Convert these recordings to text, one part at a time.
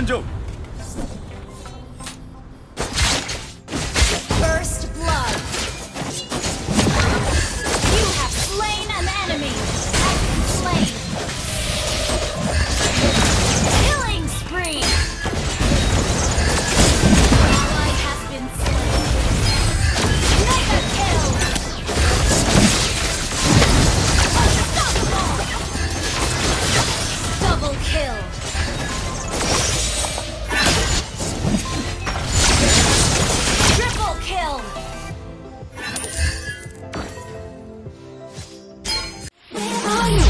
参上。 First blood. You have slain an enemy. Has been slain. Killing spree. Ally has been slain. Mega kill. Unstoppable. Double kill. Triple kill. Where are you?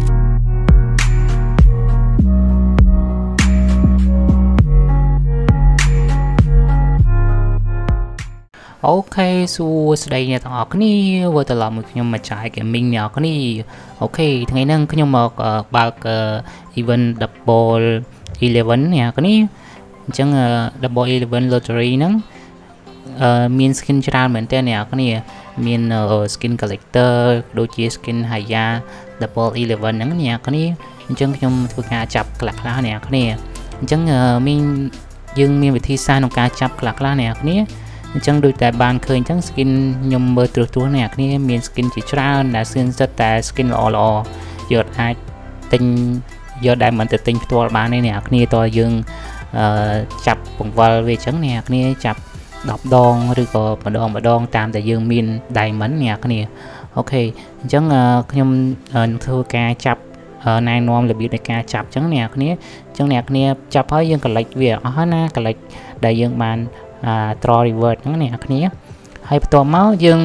OK សួស្តីអ្នកទាំងអស់គ្នាវិលត្រឡប់មកខ្ញុំមកចាយ gaming អ្នកនរគ្នាអូខេថ្ងៃនេះខ្ញុំមកបើក event double 11អ្នកនរគ្នាអញ្ចឹង double 11 lottery ហ្នឹងមាន skin ច្រើនមែនតើអ្នកនរគ្នាមាន skin collector ដូចជា skin Haya double 11ហ្នឹងអ្នកនរគ្នាអញ្ចឹងខ្ញុំធ្វើការចាប់ខ្លះៗអ្នកនរគ្នាអញ្ចឹងយើងមានវិធីសាស្ត្រក្នុងការចាប់ខ្លះៗអ្នកនរគ្នាអញ្ចឹងដូចតែបានឃើញអញ្ចឹង skin ខ្ញុំមើលត្រួសត្រាសអ្នកគ្នាមាន skin ជាច្រើនដែល skin សិតតែ skin ល្អយកអាចទិញយកដែលមិនទៅទិញផ្ទាល់បានទេអ្នកគ្នាតើយើងចាប់ពង្វល់វាអញ្ចឹងអ្នកគ្នាចាប់10ដងឬក៏ម្ដងតាមតែយើងមាន diamond អ្នកគ្នាអូខេអញ្ចឹងខ្ញុំធ្វើការចាប់ណែនាំរបៀបនៃការចាប់អញ្ចឹងអ្នកគ្នាអញ្ចឹងអ្នកគ្នាចាប់ហើយយើង collect វាអស់ហើយណា collect ដែលយើងបានdraw reward ហ្នឹងអ្នកគ្នាហើយបន្ទាប់មកយើង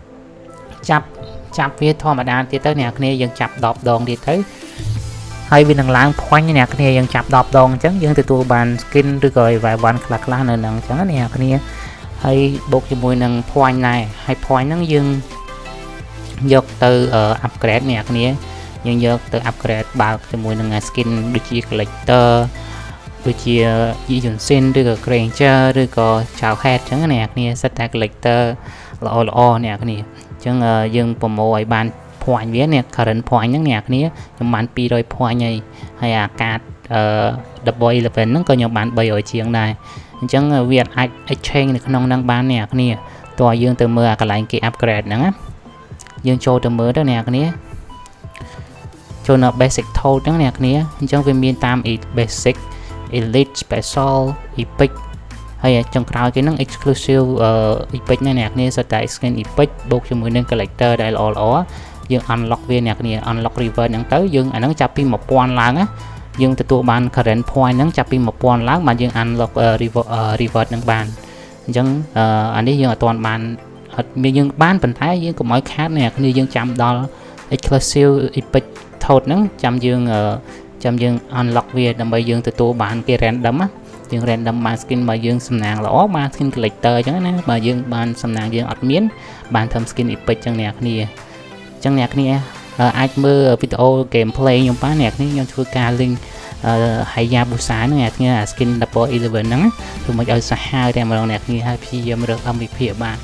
ចាប់វាធម្មតាទៀតទៅអ្នកគ្នាយើងចាប់10ដងទៀតទៅហើយវានឹងឡើង point អ្នកគ្នាយើងចាប់10ដងអញ្ចឹងយើងទទួលបាន skin ឬក៏ event ខ្លះៗនៅហ្នឹងអញ្ចឹងអ្នកគ្នាហើយបូកជាមួយនឹង point ដែរហើយ point ហ្នឹងយើងយកទៅ upgrade អ្នកគ្នាយើងយកទៅ upgrade បើកជាមួយនឹង skin ដូចជា collector ដូចជា Yunsin ឬក៏ Granger ឬក៏ Chao Head អញ្ចឹងអ្នកគ្នាសិតតែ collector ល្អអ្នកគ្នាអញ្ចឹងយើងប្រមូលឲ្យបាន point វាអ្នក current point ហ្នឹងអ្នកគ្នាខ្ញុំបាន200 point ហើយអាកាតdouble 11ហ្នឹងក៏ខ្ញុំបាន300ជាងដែរអញ្ចឹងវាអាច exchange នៅក្នុងហ្នឹងបានអ្នកគ្នាតើយើងទៅមើលអាកន្លែងគេ upgrade ហ្នឹងណាយើងចូលទៅមើលទៅអ្នកគ្នាចូលនៅ basic tool ហ្នឹងអ្នកគ្នាអញ្ចឹងវាមានតាម basic elite special epic ហើយចុងក្រោយគេហ្នឹង exclusive epic ណាអ្នកគ្នាសុទ្ធតែ skin epic បូកជាមួយនឹង collector ដែលល្អយើង unlock វាអ្នកគ្នា unlock reward ហ្នឹងទៅយើងអាហ្នឹងចាប់ពី 1000 ឡើងណាយើងទទួលបាន current point ហ្នឹងចាប់ពី 1000 ឡើងបានយើង unlock reward ហ្នឹងបានអញ្ចឹងអានេះយើងអត់ទាន់បានអត់មានយើងបានប៉ុន្តែយើងកុំឲ្យខាតអ្នកគ្នាយើងចាំដល់ exclusive epic toad ហ្នឹងចាំយើង unlock វាដើម្បីយើងទទួលបានគេ random ណាយើង random បាន skin បើយើងសំណាងល្អបាន skin collector អញ្ចឹងណាបើយើងបានសំណាងយើងអត់មានបានធ្វើ skin epic អញ្ចឹងអ្នកគ្នាអញ្ចឹងអ្នកគ្នាអាចមើលវីដេអូ gameplay ខ្ញុំបានអ្នកគ្នាខ្ញុំធ្វើការ link Hayabusa ហ្នឹងអ្នកគ្នា skin double 11ហ្នឹងធ្វើមកឲ្យសាហាវតែម្ដងអ្នកគ្នាហើយព្យាយាមរើស MVP បាន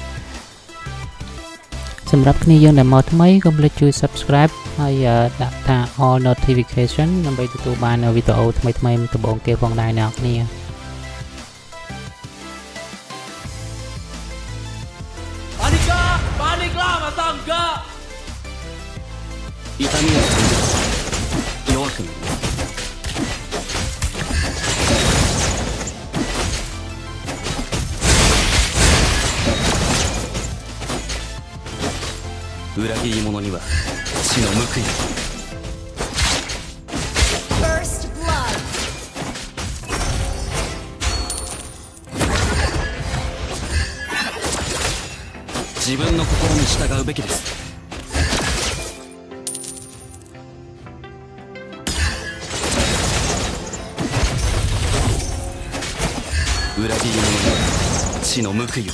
សម្រាប់គ្នាយើងដែលមកថ្មីកុំភ្លេចជួយ subscribe ហើយដាក់ថា all notification ដើម្បីទទួលបានវីដេអូថ្មីៗដំបូងគេផងដែរអ្នកគ្នា痛みを感じる弱くなる裏切り者には死の報い。 First blood. 自分の心に従うべきです。裏切り者には死の報いを。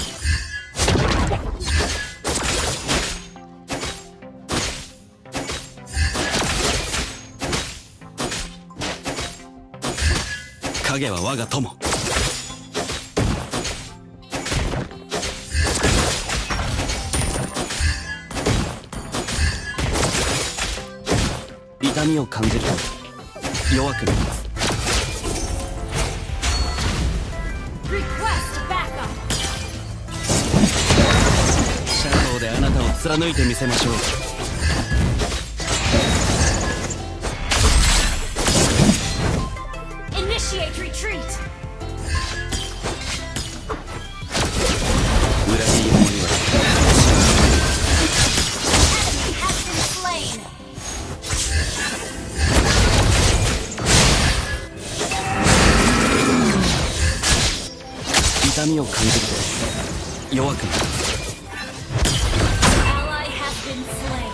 影は我が友。痛みを感じると弱くなります。 Request backup. シャドウであなたを貫いてみせましょう。 Initiate retreat. 裏切り者には Enemy has been slain. 痛みを感じると弱くなる。 Ally has been slain.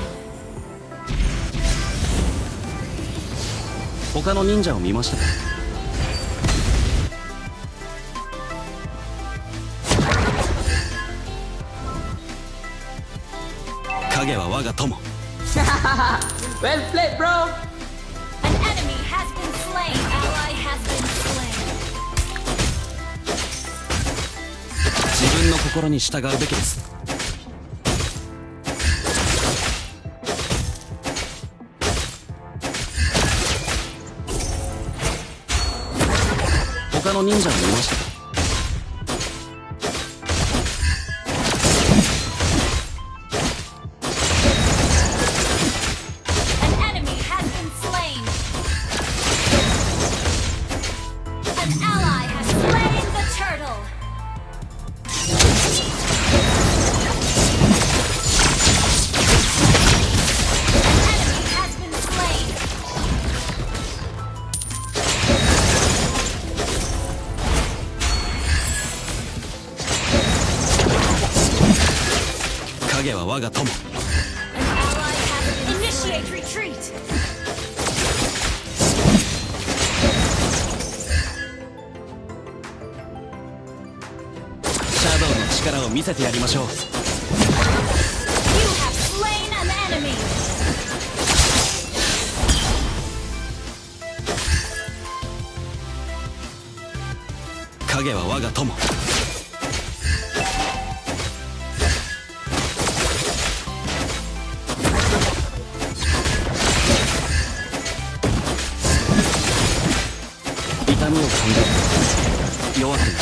他の忍者を見ましたか？ 影は我が友。 Well played, bro. An enemy has been slain. Ally has been slain. 自分の心に従うべきです。他の忍者を見ましたか？ An enemy has been slain. An ally has slain the turtle. An enemy has been slain. Kage は我が友。 An ally has been initiate retreat. シャドウの力を見せてやりましょう。 You have slain an enemy. 影は我が友。 痛みを感じると弱くなる。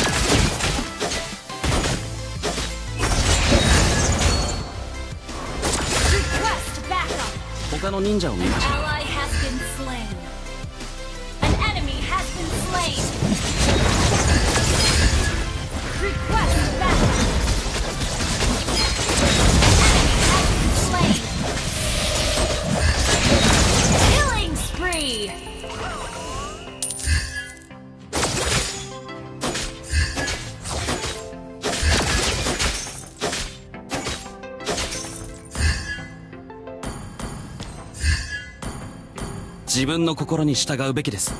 Request backup. 他の忍者を見ました。 Ally has been slain. An enemy has been slain. Request backup. Enemy has been slain. Killing spree. 「自分の心に従うべきです」。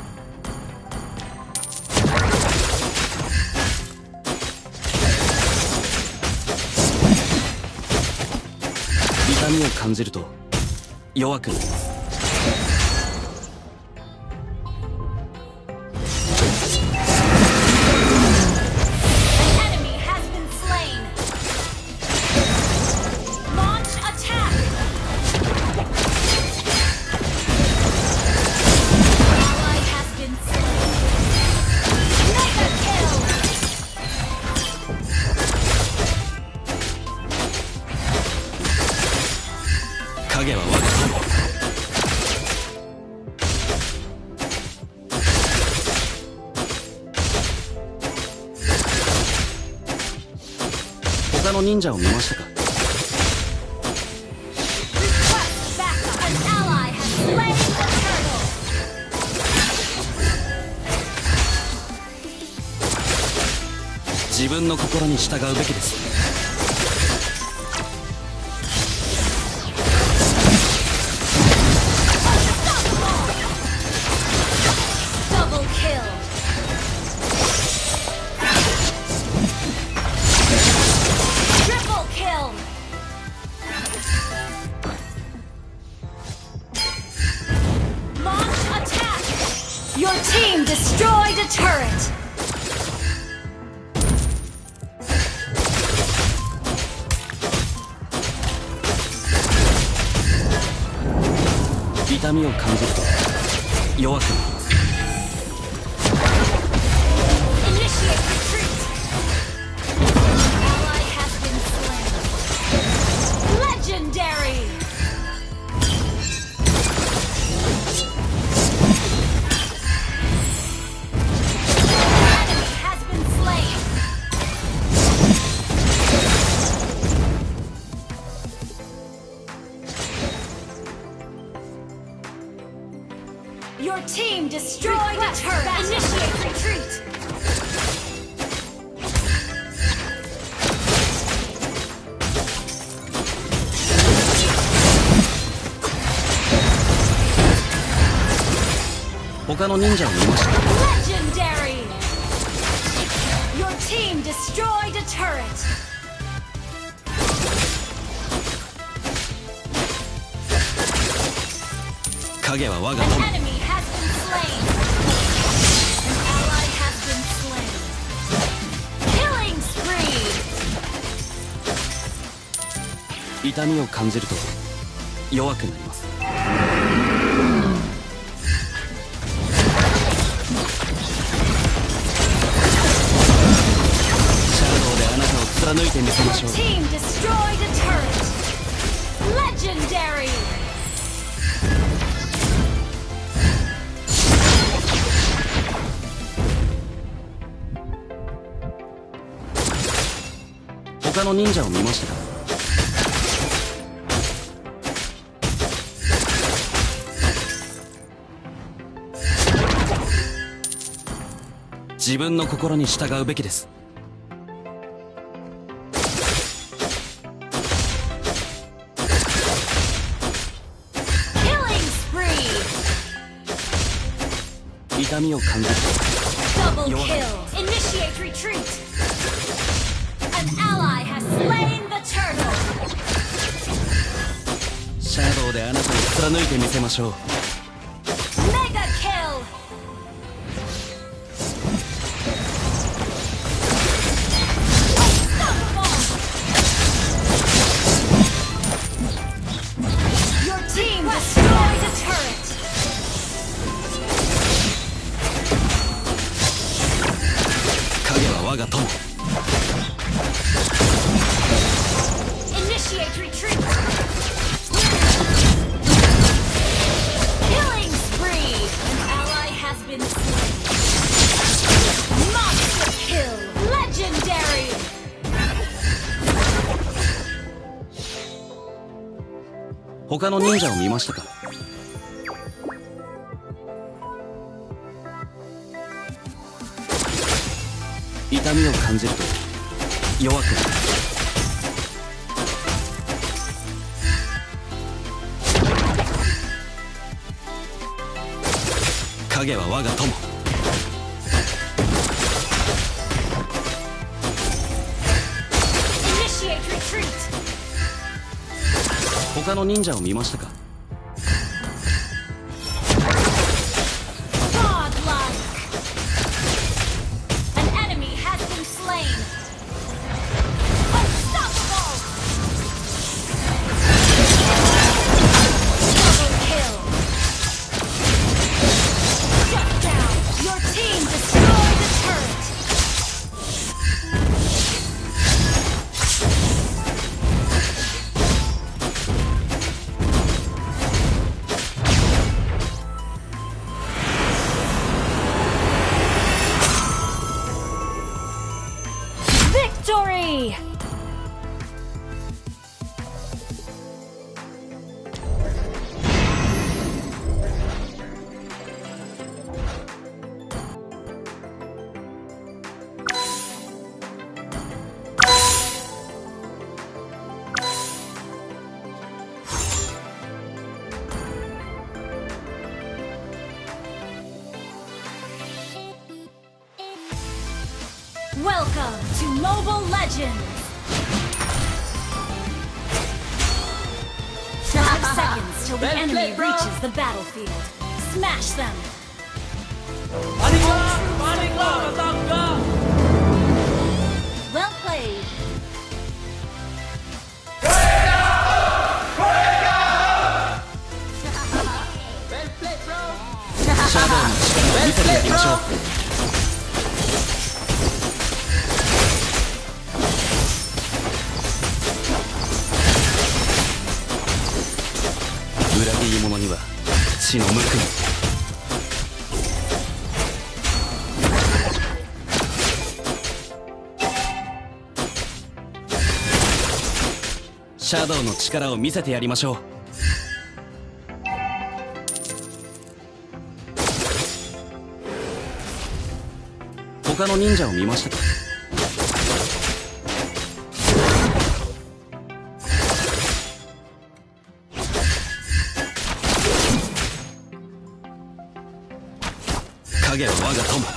痛みを感じると弱くなります。 An enemy has been slain. Launch attack. Ally has been slain. Mega kill. 影は我が友。 他の忍者を見ましたか？ Request backup. An ally has slain the turtle. 自分の心に従うべきです。 Double kill. Triple kill. Launch attack. Your team destroyed a turret. 痛みを感じると弱くなります。 Initiate retreat. Your team destroyed a turret. Initiate retreat. 他の忍者を見ました。 Legendary. Your team destroyed a turret. 影は我が An 友。 enemy has been slain. An ally has been slain. Killing spree. 痛みを感じると弱くなります。シャドウであなたを貫いてみせましょ Your う。 team destroyed a turret. Legendary. .他の忍者を見ましたか。自分の心に従うべきです。 Killing spree. 痛みを感じる Double Your- kill. Initiate retreat. An ally has slain the turtle. シャドウであなたを貫いてみせましょう。 Mega kill. Your team destroyed a turret. 影は我が友。 Initiate retreat. Killing spree. An ally has been slain. Monster kill. Legendary. 他の忍者を見ましたか。痛みを感じると弱くなる。影は我が友。 Initiate retreat. 他の忍者を見ましたか。 Godlike. An enemy has been slain. Unstoppable. Double kill. Shut down. Your team destroyed the turret. Victory! Welcome to Mobile Legends! 5 seconds till the Well enemy played, bro. reaches the battlefield. Smash them! Paling lah, Katangga. Well played! Well played, bro. シャドウの力を見せてやりましょう。裏切り者には血の無垢に。シャドウの力を見せてやりましょう。 他の忍者を見ましたか。影は我が友。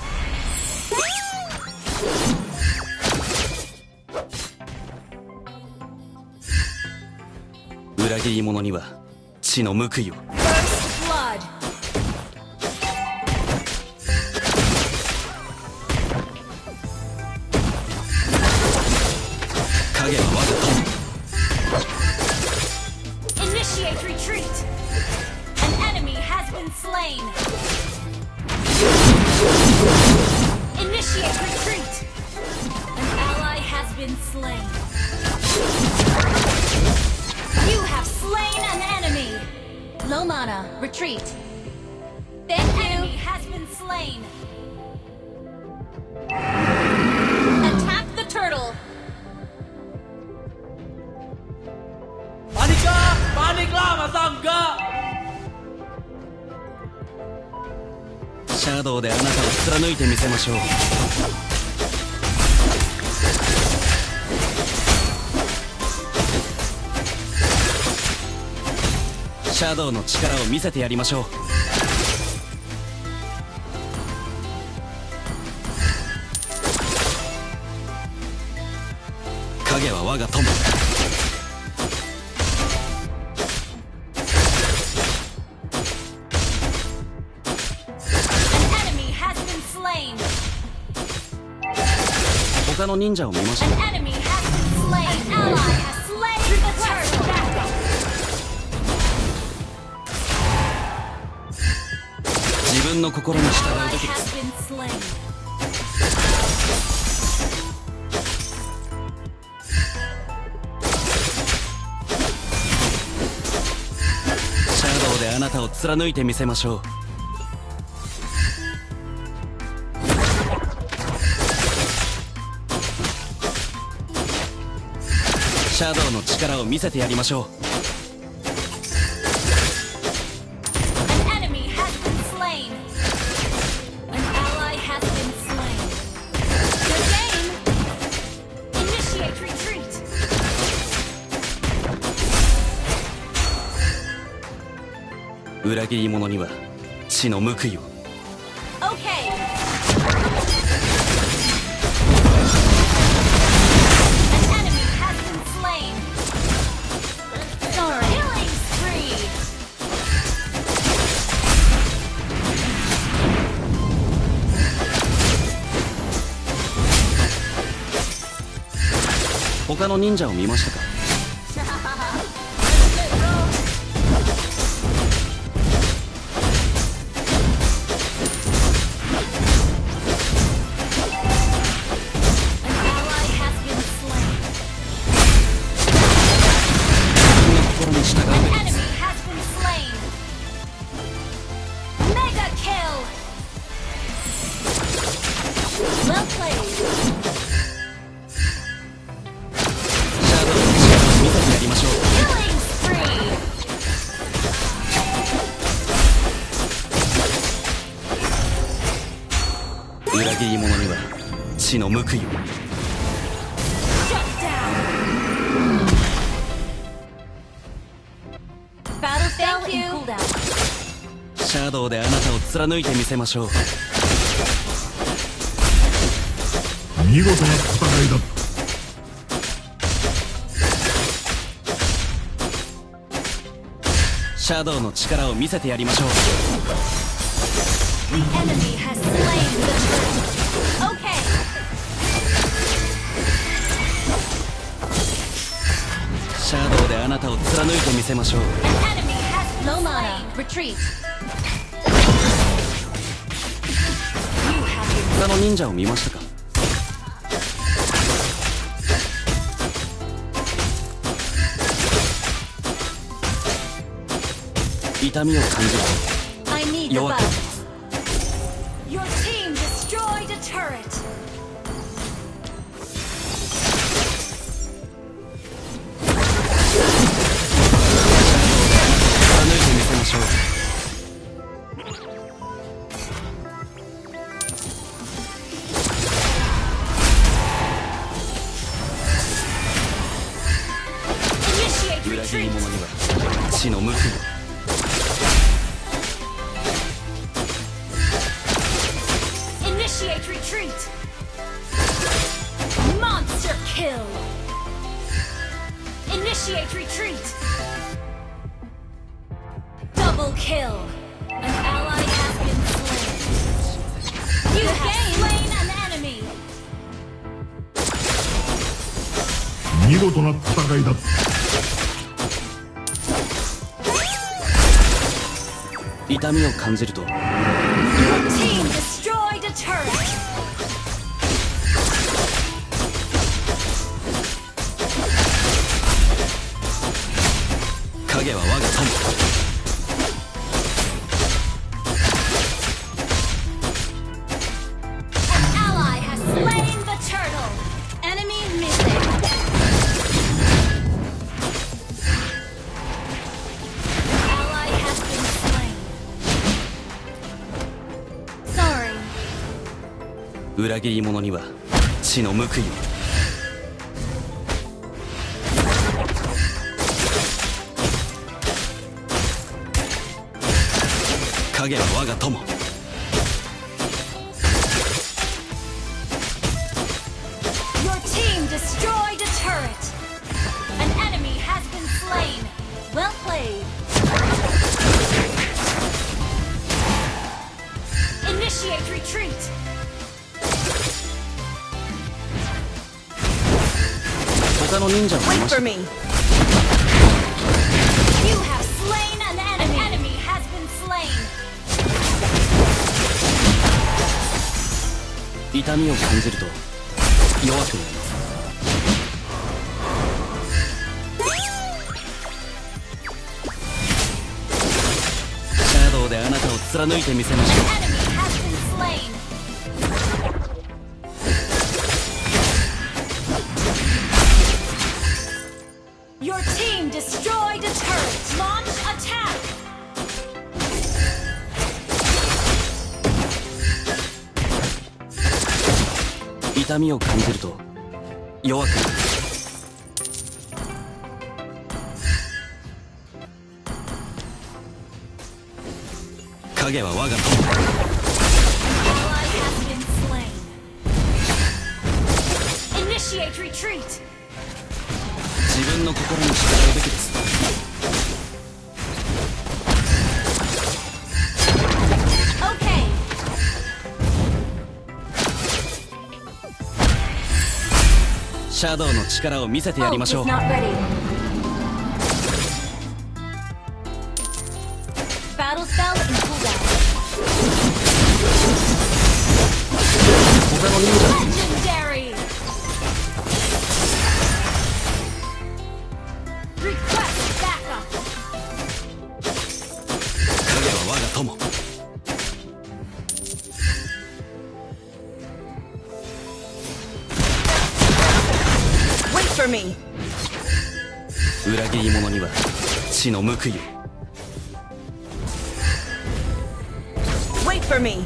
裏切り者には血の報いを。 First blood. 影は我が Initiate retreat. An enemy has been slain. Initiate retreat. An ally has been slain. You have slain an enemy. Low mana, retreat. Thank you. An enemy has been slain. Attack the turtle. Panika! Paniklah Masangga! シャドウであなたを貫いてみせましょう。シャドウの力を見せてやりましょう。影は我が友。 他の忍者を見ました。 An enemy has been slain. An ally has slain the turtle. 自分の心に従う Ally べきで has す。 been slain. シャドウであなたを貫いてみせましょう。シャドウの力を見せてやりましょう。 An enemy has been slain. An ally has been slain. Good game. Initiate retreat. 裏切り者には血の報いを。 Okay. An enemy has been slain. Sorry. Killing spree. 他の忍者を見ましたか。 An ally has been slain. 心に従う An べきです。 enemy has been slain. Mega kill. Well played. シャドウの力を見せてやりましょう。 Killing spree. 裏切り者には血の報いを。 Shut down. Battle spell in cooldown. シャドウであなたを貫いてみせましょう。 見事な戦いだ。 シャドウの力を見せてやりましょう。 The enemy has slain the turtle. Okay. シャドウであなたを貫いてみせましょう。 An enemy has low mana. Retreat. You have been 他の忍者を見ましたか。 痛みを感じる。 I need the 弱く buff. Your team destroyed a turret. 貫いてみせましょう。 裏切り retreat. 者には血の報いを。 Initiate retreat. Monster kill. Initiate retreat. Double kill. An ally has been slain. You have slain an enemy. 見事な戦いだ。 痛みを感じると Your team destroyed a turret. 影は我が友。 An ally has slain the turtle. Enemy missing. Ally has been slain. Sorry. 裏切り者には血の報いを。 影は我が友。 Your team destroyed a turret. An enemy has been slain. Well played. Initiate retreat. Wait 他の忍者を見ました。 You have slain an enemy. An enemy has been slain. 痛みを感じると弱くなります。シャドウであなたを貫いてみせましょ An enemy has been slain. Your team destroyed a turret. Launch attack. う。痛みを感じると弱くなります。影は我が友。 Ally has been slain. Initiate retreat. 自分の心に従うべきです。 Okay. シャドウの力を見せてやりましょう。 Ult is not ready. Battle spell in cooldown. 他の忍者 Legendary. Request backup. 影は我が友。 Wait for me. 裏切り者には血の報いを。 Wait for me.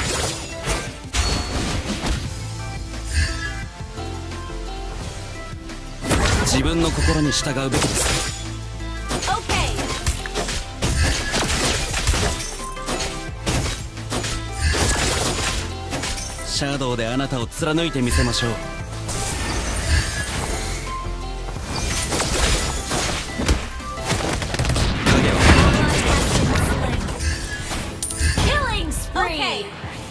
自分の心に従うべきです。 Okay. シャドウであなたを貫いてみせましょう。 影は Killing spree. Okay.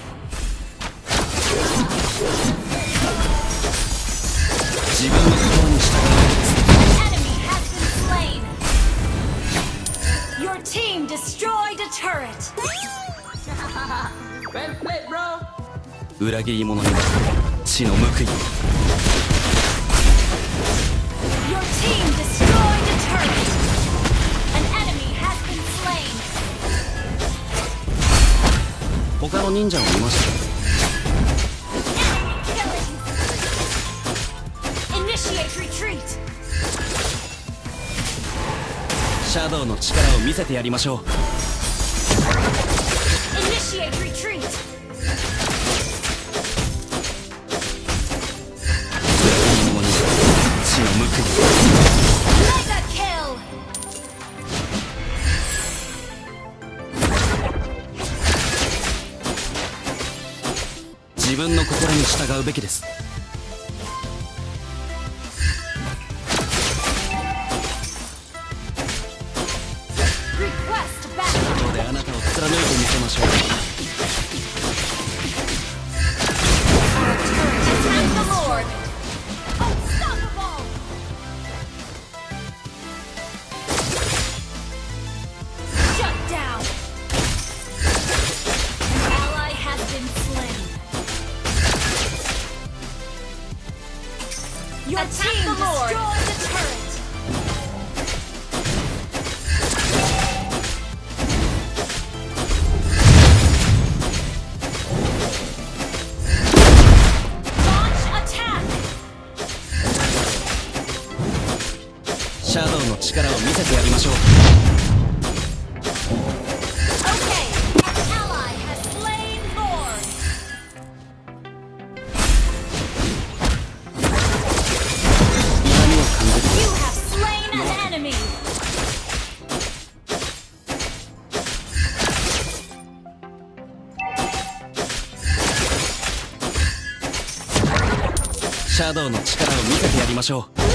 自分の心に従うべきです。 Enemy has been slain. Your team destroyed a turret. Well played, bro. 裏切り者には血の報いを。 Your team destroyed a turret. An enemy has been slain. 他の忍者を見ました。 Enemy killing. Initiate retreat. シャドウの力を見せてやりましょう。 Initiate retreat. 裏切り者には血の報いを。 Mega kill. うべきです。 Request backup. ここであなたを貫いてみせましょう。 Attack the Lord. Unstoppable. Shut down. An ally has been slain. Your team destroyed the turret. Launch attack. シャドウの力を見せてやりましょう。 Okay, an ally has slain Lord. 痛みを感じる。 You have slain an enemy. シャドウの力を見せてやりましょう。